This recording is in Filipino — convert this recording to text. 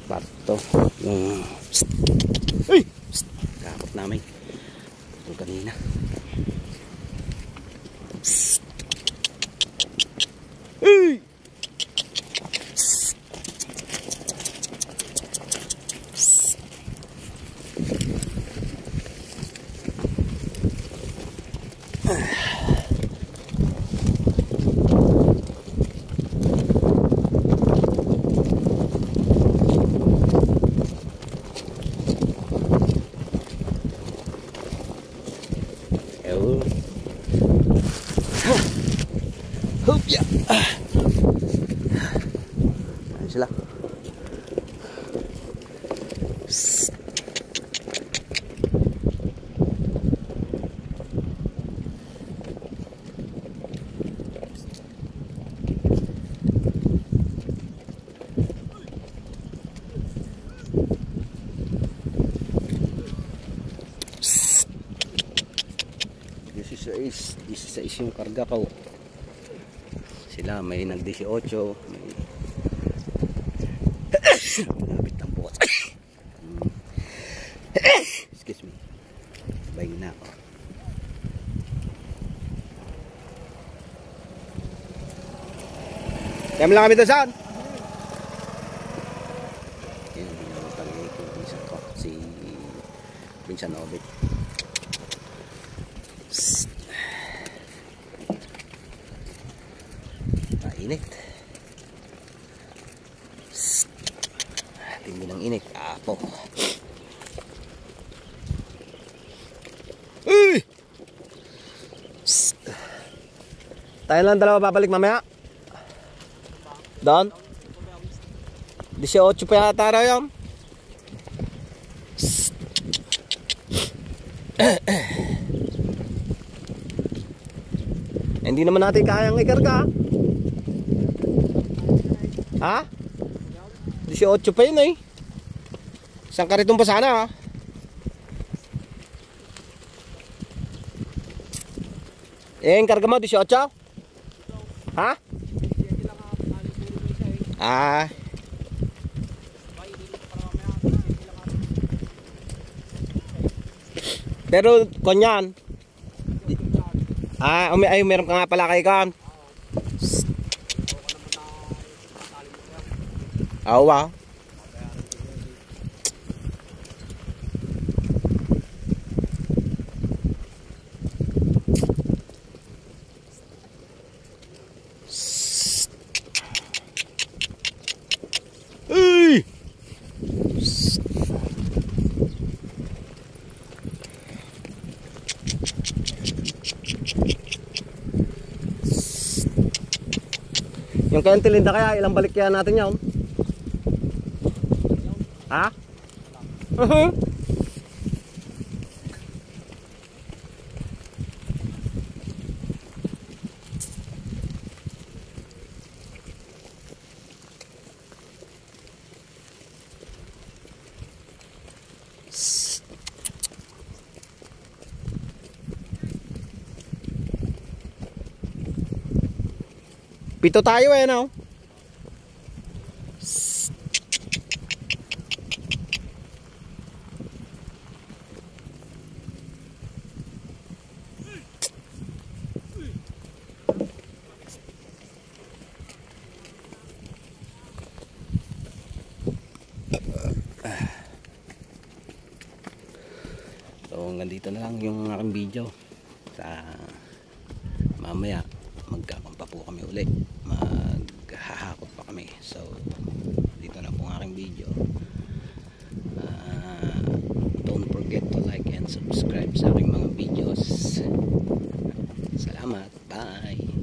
Parto yung ay kakot namin ito kanina. Ay hopya. Ayan sila. This is yung karga ko. Sila may nag-18, may malapit ng bukas. Excuse me. Bayin na ako. Kaya mo lang kami doon saan? Yan, pinapagay ko yung pinsan ko. Si Pinsan Obit. Init. Tindi ng init. Apo. Uy! Tayo lang dalawa babalik mamaya. Doon? 18 pa yata raw yan. Hindi naman natin kayang ikarga. Ha? 18 pa yun eh. Isang karitong pa sana ha. Yung karga mo 18? Ha? Ah. Pero konyan. Ay meron ka nga pala kay kan. Awa. Uy. Yung kayang tilinda kaya ilang balik kaya natin yan? Ha? Pito tayo eh no? So hanggang dito na lang yung aking video. Sa mamaya magkakampa po kami uli, maghahakot pa kami. So dito na po ang aking video. Don't forget to like and subscribe sa aking mga videos. Salamat, bye.